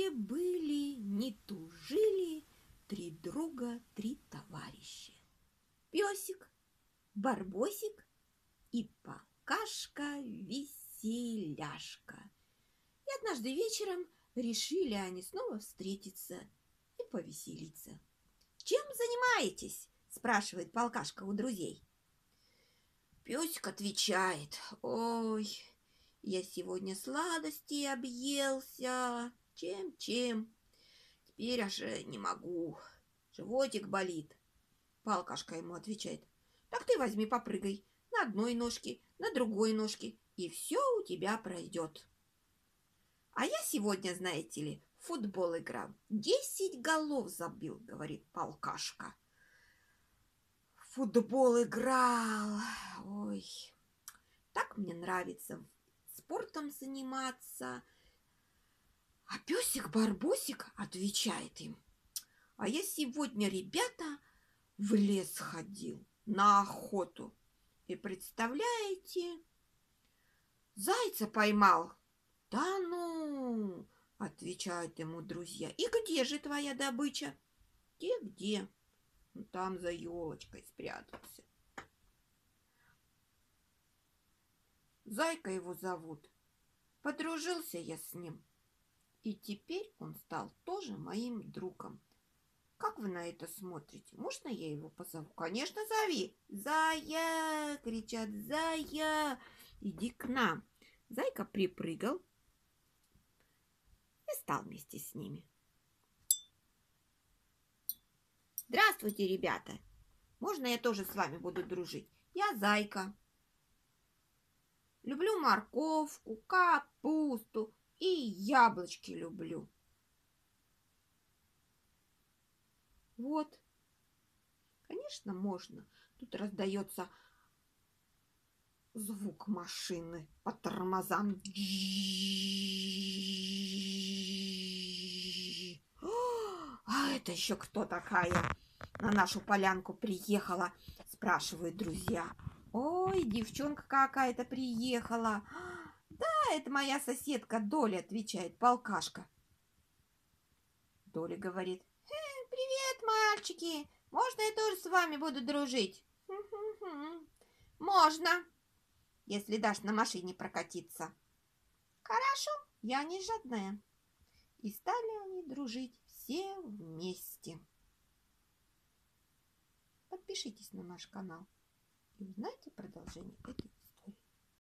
Жили-были, не тужили три друга, три товарища. Песик, Барбосик и Полкашка-Веселяшка. И однажды вечером решили они снова встретиться и повеселиться. «Чем занимаетесь?» – спрашивает Полкашка у друзей. Песик отвечает: «Ой, я сегодня сладостей объелся. Чем? Теперь аж не могу. Животик болит». Полкашка ему отвечает: «Так ты возьми, попрыгай на одной ножке, на другой ножке, и все у тебя пройдет». «А я сегодня, знаете ли, в футбол играл. 10 голов забил», — говорит Полкашка. «В футбол играл. Ой, так мне нравится спортом заниматься». А песик Барбосик отвечает им: «А я сегодня, ребята, в лес ходил на охоту. И представляете, зайца поймал». «Да ну!» — отвечают ему друзья. «И где же твоя добыча?» «Где? Ну, там за елочкой спрятался. Зайка его зовут. Подружился я с ним. И теперь он стал тоже моим другом. Как вы на это смотрите? Можно я его позову?» «Конечно, зови!» «Зая!» — кричат. «Зая! Иди к нам!» Зайка припрыгал и стал вместе с ними. «Здравствуйте, ребята! Можно я тоже с вами буду дружить? Я Зайка. Люблю морковку, капусту и яблочки люблю». «Вот, конечно, можно». Тут раздается звук машины по тормозам. «А это еще кто такая на нашу полянку приехала?» – спрашивают друзья. «Ой, девчонка какая-то приехала». «Да, это моя соседка Доля», – отвечает Полкашка. Доля говорит: «Привет, мальчики! Можно я тоже с вами буду дружить?» «Можно, если дашь на машине прокатиться». «Хорошо, я не жадная». И стали они дружить все вместе. Подпишитесь на наш канал и узнайте продолжение этой